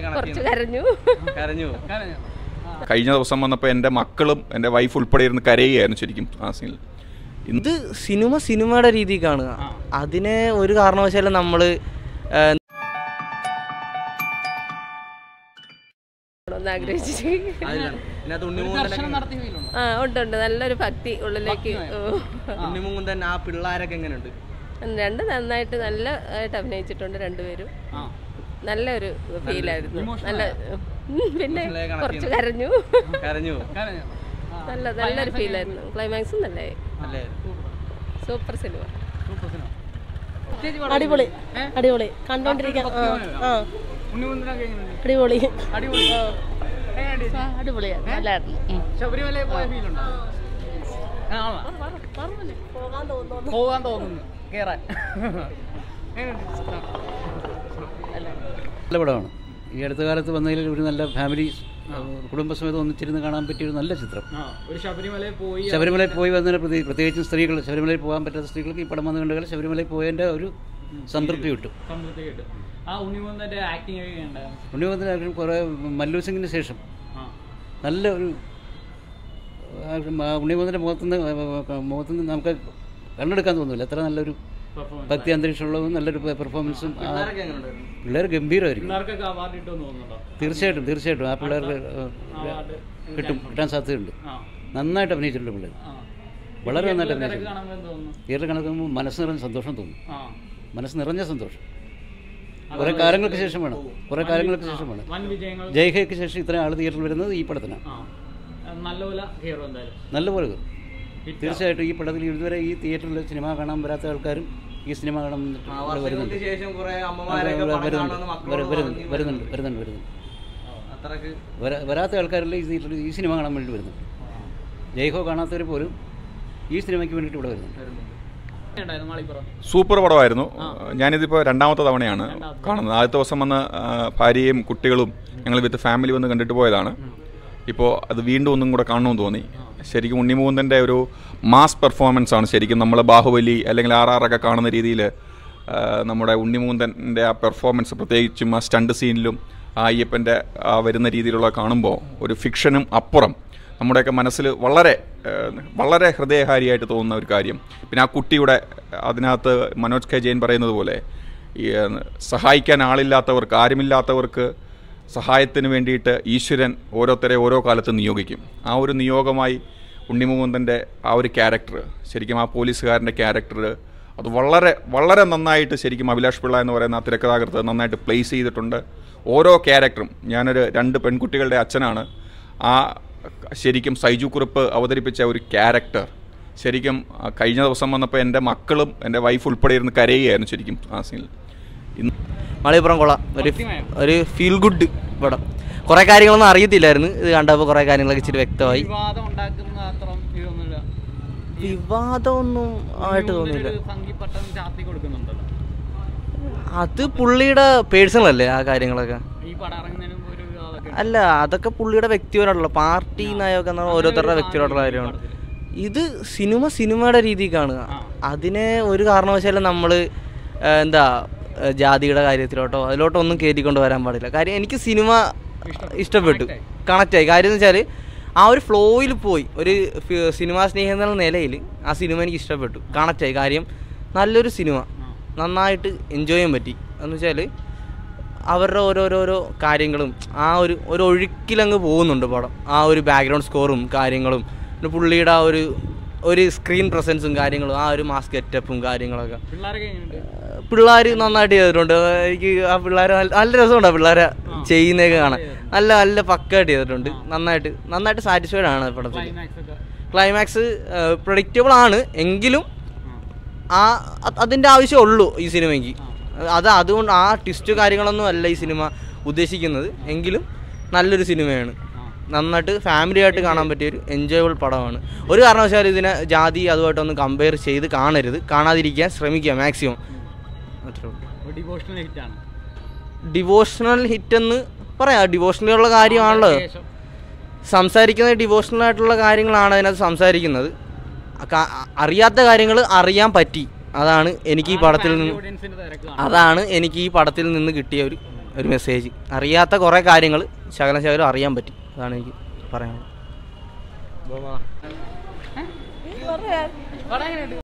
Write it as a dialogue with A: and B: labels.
A: കുറച്ച് കരഞ്ഞു.
B: കഴിഞ്ഞ ദിവസം വന്നപ്പോൾ എൻ്റെ മക്കളും എൻ്റെ വൈഫ് ഉൾപ്പെടെ ഇരുന്ന് കരയുകയായിരുന്നു ശരിക്കും ആ സീനിൽ.
C: ഇത് സിനിമയുടെ രീതി കാണുക, അതിനെ ഒരു കാരണവശാലും നമ്മൾ
A: ഉണ്ട്. നല്ലൊരു ഭക്തി ഉള്ളിലേക്ക്.
C: തന്നെ ആ പിള്ളേരൊക്കെ എങ്ങനെയുണ്ട്?
A: രണ്ട് നന്നായിട്ട് നല്ലതായിട്ട് അഭിനയിച്ചിട്ടുണ്ട് രണ്ടുപേരും. നല്ലൊരു ഫീലായിരുന്നു. നല്ല പിന്നെ കുറച്ച് കരഞ്ഞു. നല്ലൊരു ഫീലായിരുന്നു. ക്ലൈമാക്സും നല്ലായി. Super cinema.
D: അടിപൊളി അടിപൊളി കണ്ടോണ്ടിരിക്കാം. അടിപൊളി അടിപൊളിയാണ്. നല്ലായിരുന്നു.
E: പോകാൻ തോന്നുന്നു കേറാൻ.
F: നല്ല പടമാണ്. ഈ അടുത്ത കാലത്ത് വന്നതിൽ ഒരു നല്ല ഫാമിലി കുടുംബസമേതം ഒന്നിച്ചിരുന്ന് കാണാൻ പറ്റിയൊരു നല്ല ചിത്രം. ശബരിമലയിൽ പോയി വന്നതിന് പ്രത്യേകിച്ചും സ്ത്രീകൾ, ശബരിമലയിൽ പോകാൻ പറ്റാത്ത സ്ത്രീകൾക്ക് ഈ പടം വന്ന് കണ്ടുകൾ ശബരിമലയിൽ പോയതിൻ്റെ ഒരു സംതൃപ്തി കിട്ടും. ഉണ്ണിമുകുന്ദൻ്റെ ആക്ഷൻ കുറേ മല്ലു സിംഗിന് ശേഷം നല്ല ഒരു ഉണ്ണിമുകുന്ദൻ്റെ മുഖത്തുനിന്ന് നമുക്ക് കണ്ണെടുക്കാൻ തോന്നില്ല. അത്ര നല്ലൊരു ഭക്തി അന്തരീക്ഷമുള്ളതും നല്ലൊരു പെർഫോമൻസും. പിള്ളേർ ഗംഭീരമായിരിക്കും. തീർച്ചയായിട്ടും ആ പിള്ളേർക്ക് കിട്ടാൻ സാധ്യതയുണ്ട്. നന്നായിട്ട് അഭിനയിച്ചിട്ടുണ്ട് പിള്ളേർ, വളരെ നന്നായിട്ട് അഭിനയിച്ചിട്ടുണ്ട്. തിയേറ്ററിൽ കണക്കുമ്പോൾ മനസ്സ് നിറഞ്ഞ സന്തോഷം തോന്നും. മനസ്സ് നിറഞ്ഞ സന്തോഷം കുറേ കാലങ്ങൾക്ക് ശേഷമാണ്. ജയ്ഹയ്ക്ക് ശേഷം ഇത്രയും ആൾ തിയേറ്ററിൽ വരുന്നത് ഈ പടത്തിനാണ്. നല്ലപോലെ തീർച്ചയായിട്ടും ഈ പടത്തിൽ ഇതുവരെ ഈ തിയേറ്ററിൽ സിനിമ കാണാൻ വരാത്ത ആൾക്കാരും ഈ സിനിമ കാണാൻ വരുന്നുണ്ട്. വരാത്ത ആൾക്കാരെല്ലാം ഈ തിയേറ്ററിൽ ഈ സിനിമ കാണാൻ വേണ്ടി വരുന്നുണ്ട്. ജയ്ഹോ കാണാത്തവർ പോലും ഈ സിനിമയ്ക്ക് വേണ്ടിയിട്ട് ഇവിടെ വരുന്നുണ്ട്.
B: സൂപ്പർ പടമായിരുന്നു. ഞാനിതിപ്പോൾ രണ്ടാമത്തെ തവണയാണ് കാണുന്നത്. ആദ്യത്തെ ദിവസം വന്ന് ഭാര്യയും കുട്ടികളും ഞങ്ങൾ വിത്ത് ഫാമിലി വന്ന് കണ്ടിട്ട് പോയതാണ്. ഇപ്പോൾ അത് വീണ്ടും ഒന്നും കൂടെ കാണണമെന്ന് തോന്നി. ശരിക്കും ഉണ്ണിമുകുന്ദൻ്റെ ഒരു മാസ് പെർഫോമൻസ് ആണ് ശരിക്കും നമ്മൾ ബാഹുബലി അല്ലെങ്കിൽ RR ഒക്കെ കാണുന്ന രീതിയിൽ നമ്മുടെ ഉണ്ണിമുകുന്ദൻ്റെ ആ പെർഫോമൻസ്, പ്രത്യേകിച്ചും ആ സ്റ്റണ്ട് സീനിലും ആ അയ്യപ്പൻ്റെ ആ വരുന്ന രീതിയിലുള്ള കാണുമ്പോൾ ഒരു ഫിക്ഷനും അപ്പുറം നമ്മുടെയൊക്കെ മനസ്സിൽ വളരെ വളരെ ഹൃദയഹാരിയായിട്ട് തോന്നുന്ന ഒരു കാര്യം. പിന്നെ ആ കുട്ടിയുടെ അതിനകത്ത് മനോജ് K Jain പറയുന്നത് പോലെ ഈ സഹായിക്കാൻ ആളില്ലാത്തവർക്ക്, ആരുമില്ലാത്തവർക്ക് സഹായത്തിന് വേണ്ടിയിട്ട് ഈശ്വരൻ ഓരോരുത്തരെ ഓരോ കാലത്ത് നിയോഗിക്കും. ആ ഒരു നിയോഗമായി ഉണ്ണിമുകുന്ദൻ്റെ ആ ഒരു ക്യാരക്ടർ, ശരിക്കും ആ പോലീസുകാരൻ്റെ ക്യാരക്ടർ അത് വളരെ വളരെ നന്നായിട്ട് ശരിക്കും അഭിലാഷ് പിള്ള എന്ന് പറയുന്ന ആ തിരക്കഥാകൃത്ത് നന്നായിട്ട് പ്ലേസ് ചെയ്തിട്ടുണ്ട്. ഓരോ ക്യാരക്ടറും, ഞാനൊരു 2 പെൺകുട്ടികളുടെ അച്ഛനാണ്. ആ ശരിക്കും സൈജു കുറുപ്പ് അവതരിപ്പിച്ച ഒരു ക്യാരക്ടർ ശരിക്കും കഴിഞ്ഞ ദിവസം വന്നപ്പോൾ എൻ്റെ മക്കളും എൻ്റെ വൈഫ് ഉൾപ്പെടെ ഇരുന്ന് കരയുകയായിരുന്നു ശരിക്കും ആ സീനിൽ.
C: മലയപ്പുറം കൊള്ളാം. ഒരു ഫീൽ ഗുഡ് പടം. കുറേ കാര്യങ്ങളൊന്നും അറിയത്തില്ലായിരുന്നു, ഇത് കണ്ടപ്പോൾ കുറേ കാര്യങ്ങളൊക്കെ ഇച്ചിരി വ്യക്തമായി. വിവാദമൊന്നും ആയിട്ട് തോന്നിയില്ല. അത് പുള്ളിയുടെ പേഴ്സണൽ അല്ലേ ആ കാര്യങ്ങളൊക്കെ? അല്ല, അതൊക്കെ പുള്ളിയുടെ വ്യക്തിപരമായിട്ടുള്ള പാർട്ടി നയമൊക്കെ ഓരോരുത്തരുടെ വ്യക്തിപരമായിട്ടുള്ള കാര്യമാണ്. ഇത് സിനിമയുടെ രീതി കാണുക, അതിനെ ഒരു കാരണവശാലും നമ്മൾ ജാതിയുടെ കാര്യത്തിലോട്ടോ അതിലോട്ടോ ഒന്നും കയറ്റിക്കൊണ്ട് വരാൻ പാടില്ല. കാര്യം എനിക്ക് സിനിമ ഇഷ്ടപ്പെട്ടു, കണക്റ്റായി. കാര്യം എന്ന് വെച്ചാൽ ആ ഒരു ഫ്ലോയിൽ പോയി. ഒരു സിനിമാ സ്നേഹം എന്നുള്ള നിലയിൽ ആ സിനിമ എനിക്ക് ഇഷ്ടപ്പെട്ടു, കണക്റ്റായി. കാര്യം നല്ലൊരു സിനിമ, നന്നായിട്ട് എൻജോയ് ചെയ്യാൻ പറ്റി. എന്ന് വെച്ചാൽ അവരുടെ ഓരോരോ കാര്യങ്ങളും ആ ഒരു ഒഴുക്കിലങ്ങ് പോകുന്നുണ്ട് പടം. ആ ഒരു ബാക്ക്ഗ്രൗണ്ട് സ്കോറും കാര്യങ്ങളും പിന്നെ പുള്ളിയുടെ ആ ഒരു സ്ക്രീൻ പ്രസൻസും കാര്യങ്ങളും ആ ഒരു മാസ് ഗെറ്റപ്പും കാര്യങ്ങളൊക്കെ പിള്ളേർ നന്നായിട്ട് ചെയ്തിട്ടുണ്ട്. എനിക്ക് ആ പിള്ളേരെ നല്ല രസമുണ്ട്. ആ പിള്ളേരെ ചെയ്യുന്നതൊക്കെ കാണാൻ നല്ല പക്കായിട്ട് ചെയ്തിട്ടുണ്ട്. നന്നായിട്ട് സാറ്റിസ്ഫൈഡ് ആണ് പടത്തിൽ. ക്ലൈമാക്സ് പ്രഡിക്റ്റബിൾ ആണ് എങ്കിലും അതിൻ്റെ ആവശ്യമുള്ളൂ ഈ സിനിമയ്ക്ക്. അതുകൊണ്ട് ആ ട്വിസ്റ്റ് കാര്യങ്ങളൊന്നും അല്ല ഈ സിനിമ ഉദ്ദേശിക്കുന്നത്. എങ്കിലും നല്ലൊരു സിനിമയാണ്, നന്നായിട്ട് ഫാമിലിയായിട്ട് കാണാൻ പറ്റിയൊരു എൻജോയബിൾ പടമാണ്. ഒരു കാരണവശാലും ഇതിനെ ജാതി അതുമായിട്ടൊന്നും കമ്പയർ ചെയ്ത് കാണരുത്, കാണാതിരിക്കാൻ ശ്രമിക്കുക മാക്സിമം. ഡിവോഷണൽ ഹിറ്റ് എന്ന് പറയാം. ഡിവോഷണലുള്ള കാര്യമാണല്ലോ സംസാരിക്കുന്നത്. ഡിവോഷണൽ ആയിട്ടുള്ള കാര്യങ്ങളാണ് അതിനകത്ത് സംസാരിക്കുന്നത്. അറിയാത്ത കാര്യങ്ങൾ അറിയാൻ പറ്റി. അതാണ് എനിക്ക് ഈ പടത്തിൽ നിന്ന് കിട്ടിയ ഒരു ഒരു മെസ്സേജ്. അറിയാത്ത കുറേ കാര്യങ്ങൾ ശകലം അറിയാൻ പറ്റി. അതാണ് എനിക്ക് പറയാനുള്ളത്.